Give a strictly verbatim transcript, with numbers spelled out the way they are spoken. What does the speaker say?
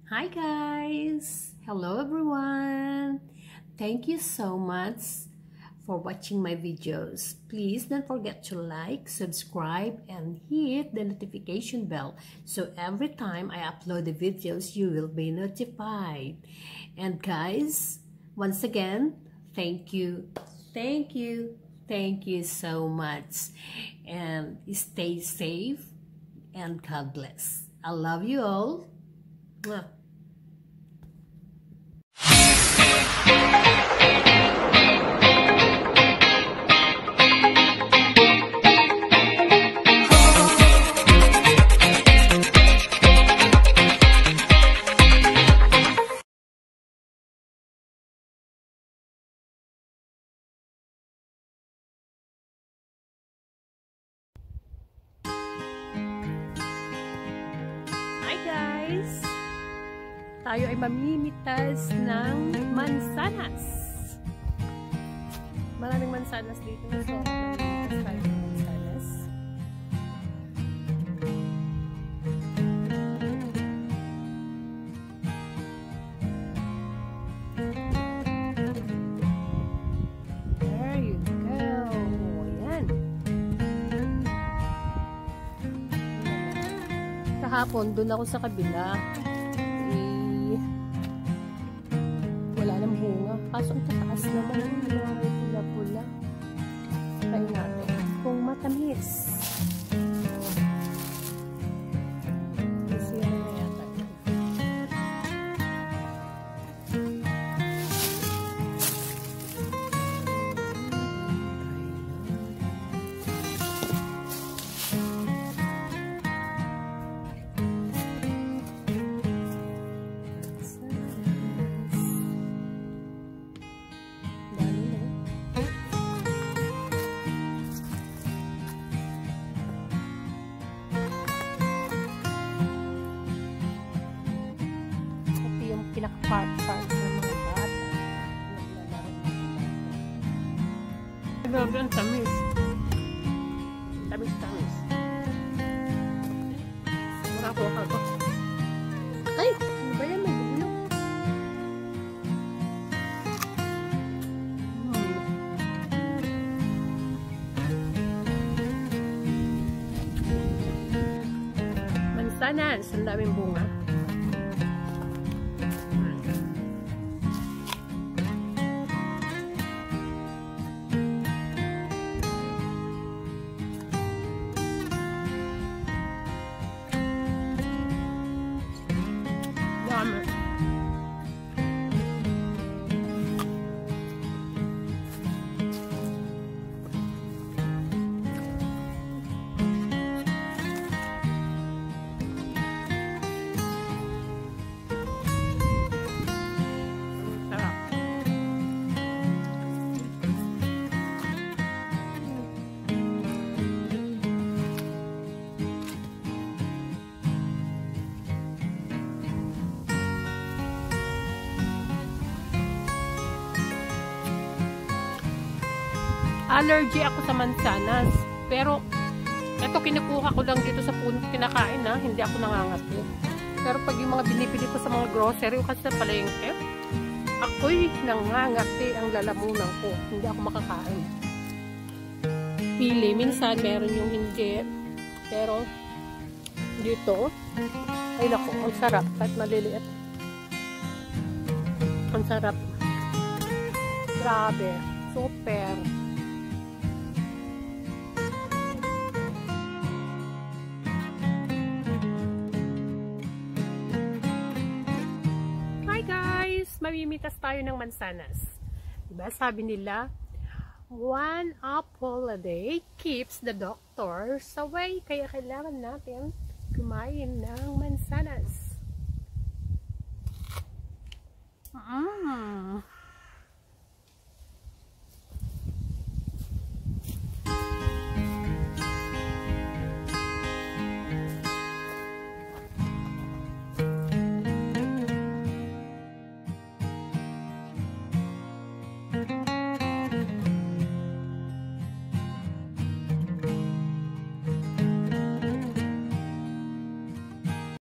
Hi guys! Hello everyone! Thank you so much for watching my videos. Please don't forget to like, subscribe, and hit the notification bell so every time I upload the videos you will be notified. And guys, once again, thank you, thank you, thank you so much. And stay safe and God bless. I love you all. Mwah. Hi guys! Tayo ay mamimitas ng mansanas. Maraming mansanas dito. So, mamimitas tayo ng mansanas. There you go. Ayan. Kahapon, doon ako sa kabila. Kaso ang tataas naman yung mga pula-pula. Try natin kung matamis. Kasi yan na yata. Pinaka-part-part ng mga bata. Grabe ang tamis. Tamis-tamis. Makakuha ko. Ay! Ano ba yan? May bubulong. Hmm. Mansanas. Ang daming bunga. Allergy ako sa mansanas. Pero, ito kinukuha ko lang dito sa puno kinakain na. Hindi ako nangangati. Pero pag yung mga binibili ko sa mga grocery o kasi sa palengke, ako'y nangangati ang lalamunan ko. Hindi ako makakain. Pili. Minsan, meron yung hindi. Pero, dito, ay naku, ang sarap. Kahit maliliit. Ang sarap. Grabe. Super. Mamimitas tayo ng mansanas. Diba? Sabi nila, one apple a day keeps the doctors away. Kaya kailangan natin kumain ng mansanas.